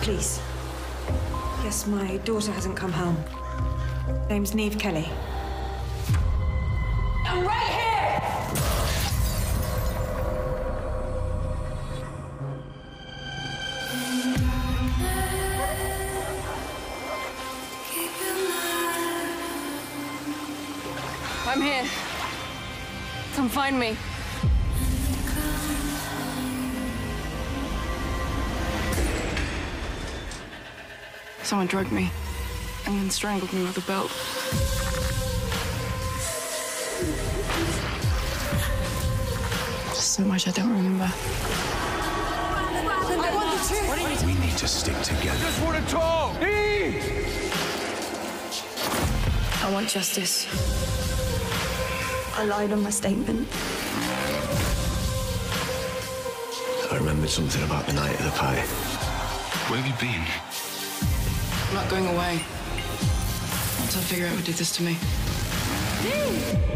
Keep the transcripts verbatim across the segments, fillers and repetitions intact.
police. Yes, my daughter hasn't come home. Name's Neve Kelly. I'm right here! I'm here. Come find me. Someone drugged me and then strangled me with a belt. So much I don't remember. I want the truth. What are you we need to stick together. I just want to talk! Eve! I want justice. I lied on my statement. I remembered something about the night of the party. Where have you been? I'm not going away. Once I figure out who did this to me.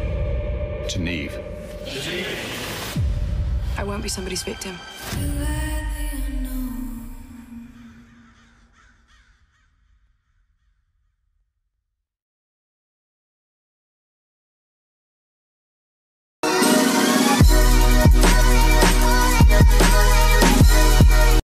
To Neve. I won't be somebody's victim.